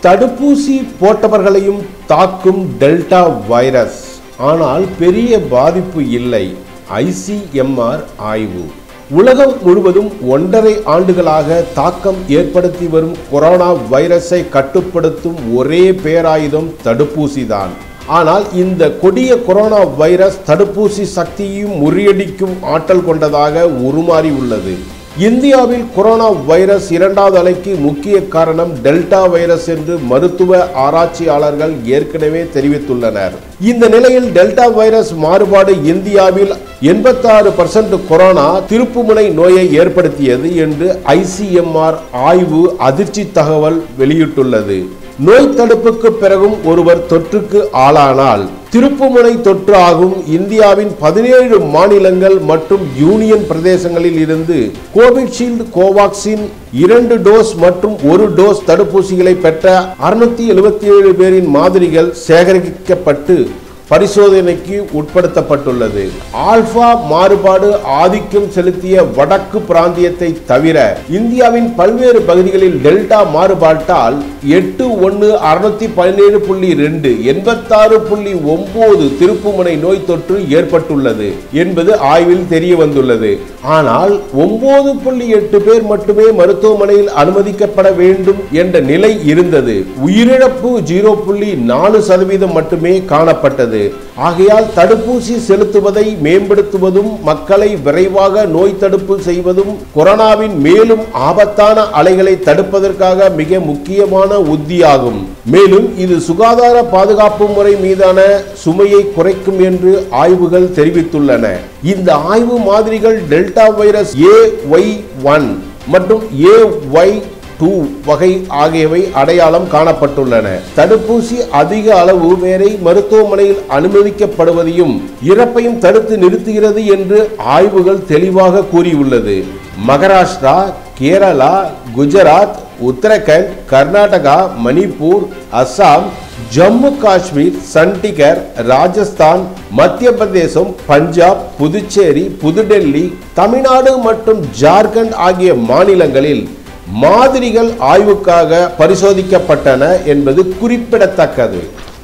தடுப்பூசி போட்டவர்களையும் தாக்கும் delta virus, ஆனால் பெரிய பாதிப்பு இல்லை. ICMR ஆய்வு. உலகம் முழுவதும் 1.5 ஆண்டுகளாக தாக்கம் ஏற்படுத்தி வரும் கொரோனா வைரஸை கட்டுப்படுத்தும் ஒரே பேராயுதம் தடுப்பூசிதான். ஆனால் இந்த கொடிய கொரோனா வைரஸ் தடுப்பூசி சக்தியையும் முறியடிக்கும் ஆற்றல் கொண்டதாக உருமாறி உள்ளது. இந்தியாவில் கொரோனா வைரஸ் 2வது அலைக்கு முக்கிய காரணம் டெல்டா வைரஸ் என்று மருத்துவ ஆராய்ச்சியாளர்கள் ஏற்கனவே தெரிவித்துள்ளனர். இந்த நிலையில் டெல்டா வைரஸ் மாறுபாடு இந்தியாவில் 86% கொரோனா திருப்புமுனை நோயை ஏற்படுத்தியது என்று ICMR ஆய்வு அதிர்ச்சி தகவல் வெளியிட்டுள்ளது. நோய் தடுப்புக்கு பிறகும் ஒருவர் தொற்றுக்கு ஆளானால் திருப்புமுனை தொற்று ஆகும். இந்தியாவின் 17 மாநிலங்கள் மற்றும் யூனியன் பிரதேசங்களில் இருந்து கோவிஷீல்டு, கோவாக்சின் 2 டோஸ் மற்றும் 1 டோஸ் தடுப்பூசிகளை பெற்ற 677 பேரின் மாதிரிகள் சேகரிக்கப்பட்டு பரிசோதனைக்கு உட்படுத்தப்பட்டுள்ளது. ஆல்பா மாறுபாடு ஆதிக்கம் செலுத்திய வடக்கு பிராந்தியத்தை தவிர இந்தியாவின் பல்வேறு பகுதிகளில் டெல்டா மாறுபாட்டால் 81,617.2 86.9 திருப்புமுனை நோய் தொற்று ஏற்பட்டுள்ளது என்பது ஆய்வில் தெரிய வந்துள்ளது. ஆனால் 9.8 பேர் மட்டுமே மருத்துவமனையில் அனுமதிக்கப்பட வேண்டும் என்ற நிலை இருந்தது. உயிரிழப்பு 0.4% மட்டுமே காணப்பட்டது. ஆகையால் தடுப்பூசி செலுத்துவதை மேம்படுத்துவதும் மக்களை விரைவாக நோய் தடுப்பு செய்வதும் கொரோனாவின் மேலும் ஆபத்தான அலைகளை தடுப்பதற்காக மிக முக்கியமான உத்தியாகும். மேலும் இது சுகாதார பாதுகாப்பு முறை மீதான சுமையை குறைக்கும் என்று ஆய்வுகள் தெரிவித்துள்ளன. இந்த ஆய்வு மாதிரிகள் டெல்டா வைரஸ் AY1 மற்றும் AY2 வகை ஆகியவை அடையாளம் காணப்பட்டுள்ளன. தடுப்பூசி அதிக அளவு பேரை மருத்துவமனையில் அனுமதிக்கப்படுவதையும் இறப்பையும் தடுத்து நிறுத்துகிறது என்று ஆய்வுகள் தெளிவாக கூறியுள்ளது. மகாராஷ்டிரா, கேரளா, குஜராத், உத்தரகண்ட், கர்நாடகா, மணிப்பூர், அசாம், ஜம்மு காஷ்மீர், சண்டிகர், ராஜஸ்தான், மத்திய பிரதேசம், பஞ்சாப், புதுச்சேரி, புதுடெல்லி, தமிழ்நாடு மற்றும் ஜார்க்கண்ட் ஆகிய மாநிலங்களில் மாதிரிகள் ஆய்வுக்காக பரிசோதிக்கப்பட்டன என்பது குறிப்பிடத்தக்கது.